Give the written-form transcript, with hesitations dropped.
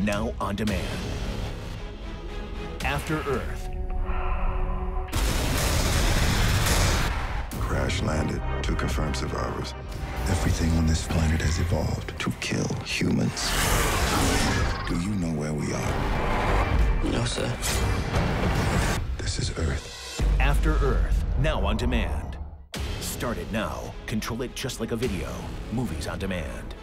now on demand. After Earth. Crash landed to confirm survivors. Everything on this planet has evolved to kill humans. Do you know where we are? No, sir. This is Earth. After Earth, now on demand. Start it now. Control it just like a video. Movies on demand.